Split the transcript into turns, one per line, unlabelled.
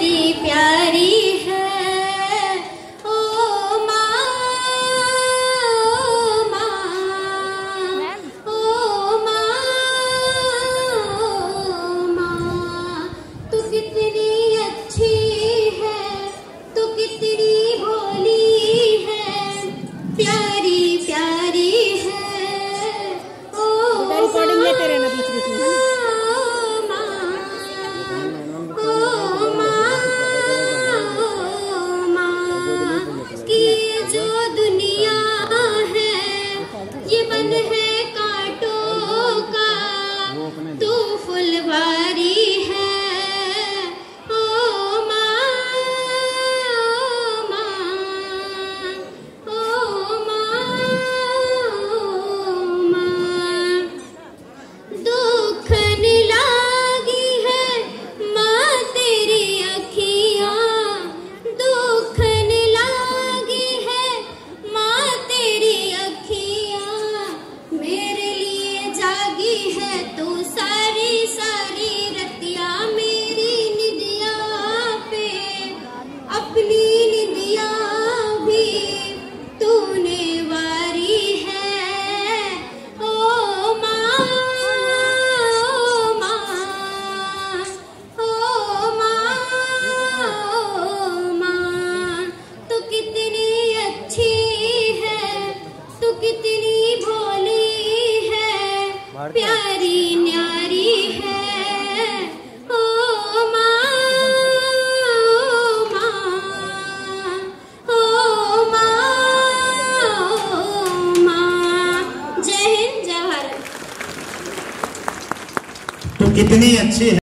प्यारी प्यारी है ओ माँ, ओ माँ, तू कितनी अच्छी है, तू कितनी भोली है, प्यारी प्यारी है ओ
रिकॉर्डिंग लेते रहना बीच बीच में।
जो दुनिया है ये बन है कांटों का, तू फुलवारी है ओ माँ, ओ माँ, दुखन लागी है माँ तेरी अखियाँ, दुखन लागी है माँ तेरी अखियाँ, मेरे लिए जागी है तू सारी सारी रतिया, मेरी निदिया पे अपनी निदिया भी तूने वारी है ओ माँ, ओ माँ, ओ माँ, तू कितनी अच्छी है, तू कितनी भोली है, प्यारी न्यारी है ओ माँ, ओ माँ। जय हिंद, जय भारत।
तो कितनी अच्छी है।